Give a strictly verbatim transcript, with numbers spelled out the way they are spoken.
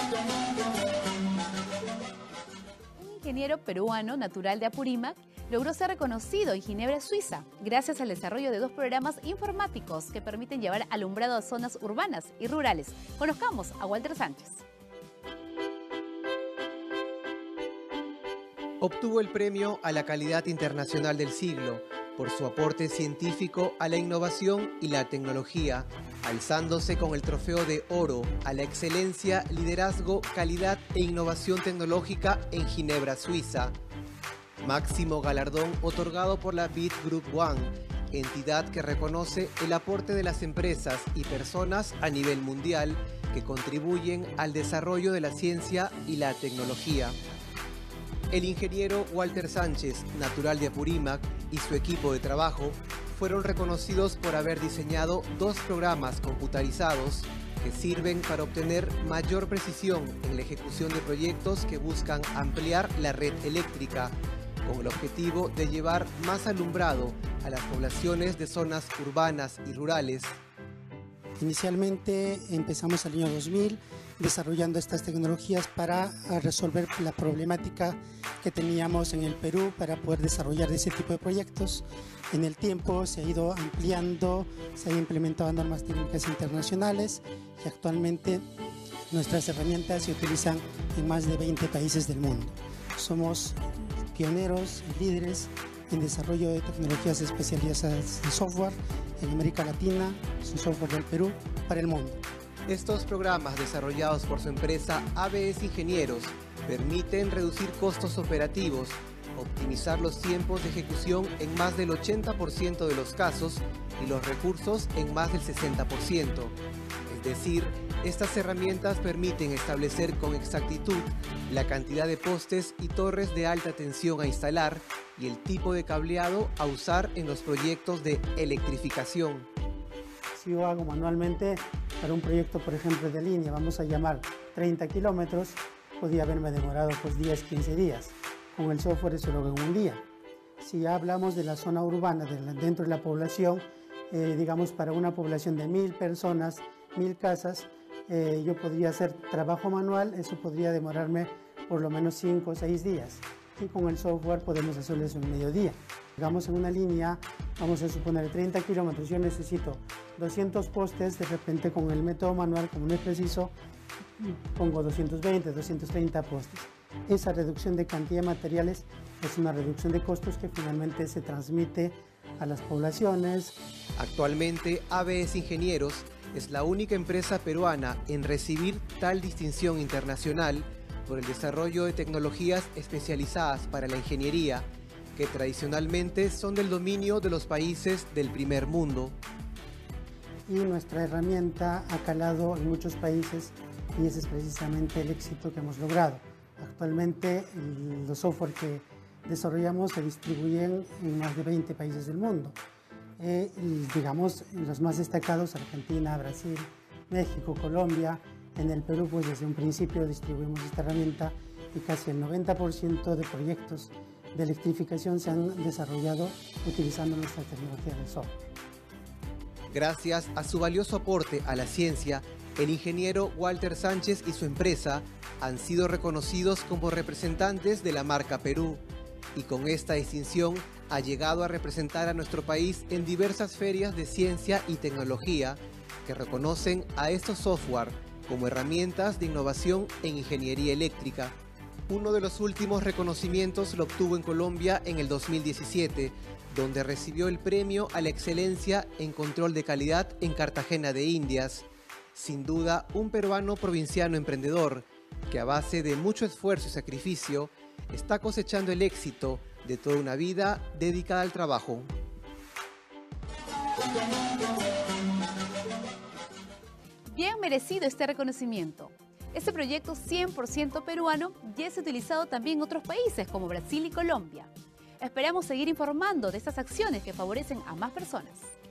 Un ingeniero peruano natural de Apurímac logró ser reconocido en Ginebra, Suiza, gracias al desarrollo de dos programas informáticos que permiten llevar alumbrado a zonas urbanas y rurales. Conozcamos a Walter Sánchez. Obtuvo el premio a la calidad internacional del siglo por su aporte científico a la innovación y la tecnología, alzándose con el trofeo de oro a la excelencia, liderazgo, calidad e innovación tecnológica en Ginebra, Suiza. Máximo galardón otorgado por la Bit Group One, entidad que reconoce el aporte de las empresas y personas a nivel mundial que contribuyen al desarrollo de la ciencia y la tecnología. El ingeniero Walter Sánchez, natural de Apurímac, y su equipo de trabajo fueron reconocidos por haber diseñado dos programas computarizados que sirven para obtener mayor precisión en la ejecución de proyectos que buscan ampliar la red eléctrica, con el objetivo de llevar más alumbrado a las poblaciones de zonas urbanas y rurales. Inicialmente empezamos el año dos mil desarrollando estas tecnologías para resolver la problemática que teníamos en el Perú para poder desarrollar ese tipo de proyectos. En el tiempo se ha ido ampliando, se han implementado normas técnicas internacionales y actualmente nuestras herramientas se utilizan en más de veinte países del mundo. Somos pioneros y líderes en desarrollo de tecnologías especializadas en software en América Latina, es un software del Perú para el mundo. Estos programas desarrollados por su empresa A B S Ingenieros permiten reducir costos operativos, optimizar los tiempos de ejecución en más del ochenta por ciento de los casos y los recursos en más del sesenta por ciento. Es decir, estas herramientas permiten establecer con exactitud la cantidad de postes y torres de alta tensión a instalar y el tipo de cableado a usar en los proyectos de electrificación. Si yo hago manualmente para un proyecto, por ejemplo, de línea, vamos a llamar treinta kilómetros, podría haberme demorado pues diez, quince días. Con el software eso lo hago en un día. Si ya hablamos de la zona urbana, de la, dentro de la población, eh, digamos para una población de mil personas, mil casas, eh, yo podría hacer trabajo manual, eso podría demorarme por lo menos cinco o seis días. Y con el software podemos hacerlo eso en medio día. Digamos en una línea, vamos a suponer treinta kilómetros, yo necesito doscientos postes, de repente con el método manual, como no es preciso, pongo doscientos veinte, doscientos treinta postes. Esa reducción de cantidad de materiales es una reducción de costos que finalmente se transmite a las poblaciones. Actualmente, A B S Ingenieros es la única empresa peruana en recibir tal distinción internacional por el desarrollo de tecnologías especializadas para la ingeniería, que tradicionalmente son del dominio de los países del primer mundo. Y nuestra herramienta ha calado en muchos países y ese es precisamente el éxito que hemos logrado. Actualmente los software que desarrollamos se distribuyen en más de veinte países del mundo. Eh, digamos, los más destacados, Argentina, Brasil, México, Colombia. En el Perú, pues desde un principio distribuimos esta herramienta y casi el noventa por ciento de proyectos de electrificación se han desarrollado utilizando nuestra tecnología de software. Gracias a su valioso aporte a la ciencia, el ingeniero Walter Sánchez y su empresa han sido reconocidos como representantes de la marca Perú y con esta distinción ha llegado a representar a nuestro país en diversas ferias de ciencia y tecnología que reconocen a estos software como herramientas de innovación en ingeniería eléctrica. Uno de los últimos reconocimientos lo obtuvo en Colombia en el dos mil diecisiete, donde recibió el premio a la excelencia en control de calidad en Cartagena de Indias. Sin duda, un peruano provinciano emprendedor que a base de mucho esfuerzo y sacrificio está cosechando el éxito de toda una vida dedicada al trabajo. Bien merecido este reconocimiento. Este proyecto cien por ciento peruano ya es utilizado también en otros países como Brasil y Colombia. Esperamos seguir informando de estas acciones que favorecen a más personas.